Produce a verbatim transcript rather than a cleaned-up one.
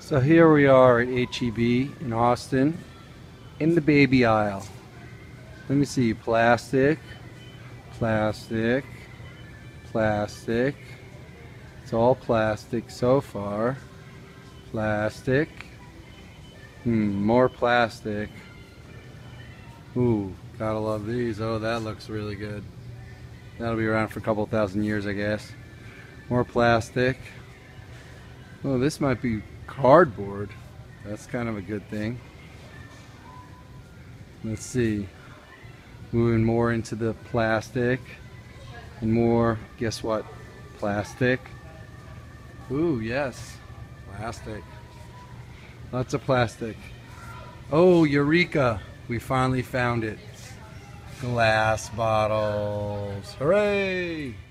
So here we are at H E B in Austin in the baby aisle. Let me see, plastic, plastic, plastic. It's all plastic so far. Plastic. Hmm, more plastic. Ooh, gotta love these. Oh, that looks really good. That'll be around for a couple thousand years, I guess. More plastic. Oh, this might be cardboard. That's kind of a good thing. Let's see. Moving more into the plastic. And more, guess what? Plastic. Ooh, yes. Plastic. Lots of plastic. Oh, Eureka! We finally found it. Glass bottles. Hooray!